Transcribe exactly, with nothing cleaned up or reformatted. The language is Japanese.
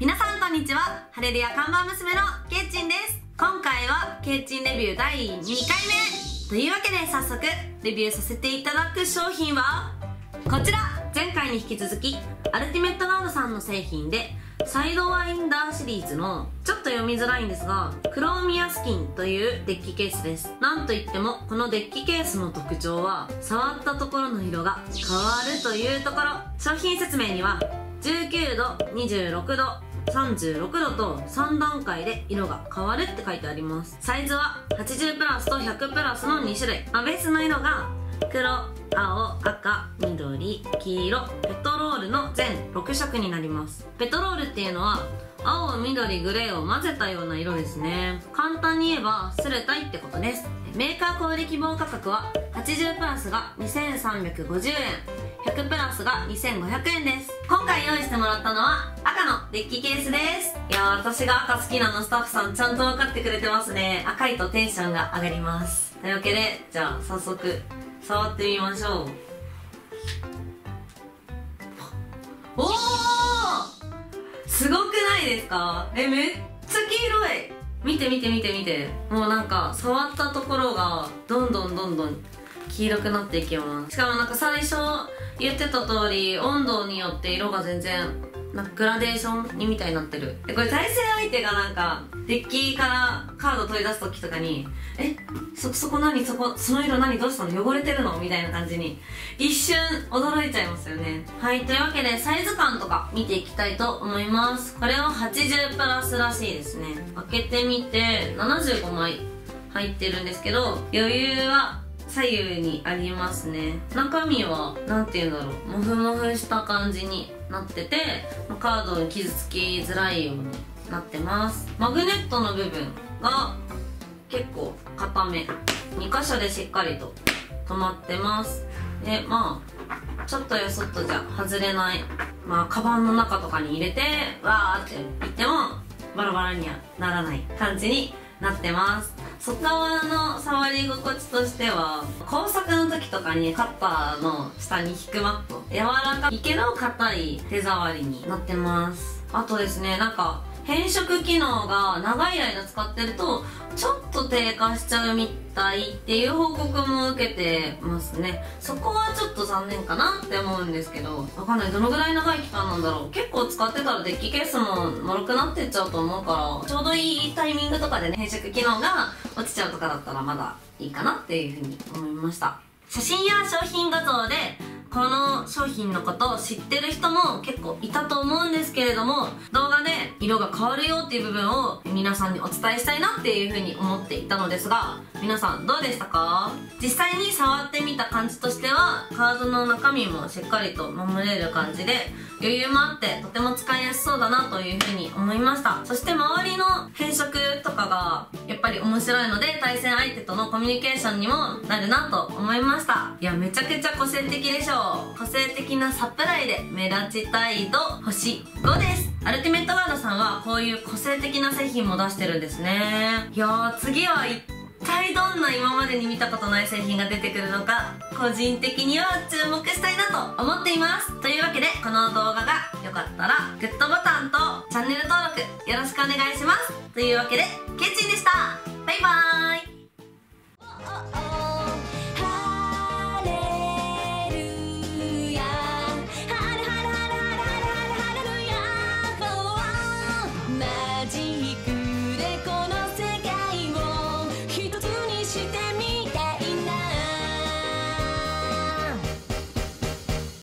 皆さんこんにちは。ハレルヤ看板娘のケイチンです。今回はケイチンレビューだいにかいめというわけで、早速レビューさせていただく商品はこちら。前回に引き続きアルティメットガードさんの製品でサイドワインダーシリーズのちょっと読みづらいんですがクローミアスキンというデッキケースです。なんといってもこのデッキケースの特徴は触ったところの色が変わるというところ。商品説明にはじゅうきゅうど、にじゅうろくど、さんじゅうろくどとさん段階で色が変わるって書いてあります。サイズははちじゅうプラスとひゃくプラスのに種類、まあ、ベースの色が黒、青、赤、緑、黄色、ペトロールの全ろくしょくになります。ペトロールっていうのは青、緑、グレーを混ぜたような色ですね。簡単に言えばスレタイってことです。メーカー小売希望価格ははちじゅうプラスがにせんさんびゃくごじゅうえん、ひゃくプラスがにせんごひゃくえんです。今回用意してもらったのは赤のデッキケースです。いやー、私が赤好きなのスタッフさんちゃんと分かってくれてますね。赤いとテンションが上がります。というわけで、じゃあ早速触ってみましょう。おー、すごくないですか？え、めっちゃ黄色い。見て見て見て見て、もうなんか触ったところがどんどんどんどん黄色くなっていきます。しかもなんか最初言ってた通り温度によって色が全然なんかグラデーションにみたいになってる。でこれ対戦相手がなんかデッキからカード取り出す時とかに「えそそこ何そこその色何どうしたの汚れてるの?」みたいな感じに一瞬驚いちゃいますよね。はい、というわけでサイズ感とか見ていきたいと思います。これははちじゅうプラスらしいですね。開けてみてななじゅうごまい入ってるんですけど、余裕は左右にありますね。中身はなんていうんだろう、モフモフした感じになっててカードに傷つきづらいようになってます。マグネットの部分が結構固め、にかしょでしっかりと止まってます。でまあちょっとやそっとじゃ外れない、まあカバンの中とかに入れてわーっていってもバラバラにはならない感じになってます。外側の触り心地としては工作の時とかにカッターの下に引くマット、柔らかいけど硬い手触りになってます。あとですね、なんか変色機能が長い間使ってるとちょっと低下しちゃうみたいっていう報告も受けてますね。そこはちょっと残念かなって思うんですけど、わかんない、どのぐらい長い期間なんだろう。結構使ってたらデッキケースも脆くなってっちゃうと思うから、ちょうどいいタイミングとかでね変色機能が落ちちゃうとかだったらまだいいかなっていうふうに思いました。写真や商品画像でこの商品のことを知ってる人も結構いたと思うんですけれども、動画で色が変わるよっていう部分を皆さんにお伝えしたいなっていうふうに思っていたのですが、皆さんどうでしたか？実際に触ってみた感じとしてはカードの中身もしっかりと守れる感じで余裕もあってとても使いやすそうだなというふうに思いました。そして周りの変色とかがやっぱり面白いので対戦相手とのコミュニケーションにもなるなと思いました。いや、めちゃくちゃ個性的でしょう。個性的なサプライで目立ちたい度星ごです。アルティメットガードさんはこういう個性的な製品も出してるんですね。いやー、次は一体どんな今までに見たことない製品が出てくるのか個人的には注目したいなと思っています。というわけでこの動画が良かったらグッドボタンとチャンネル登録よろしくお願いします。というわけでケイチンでした。バイバーイ。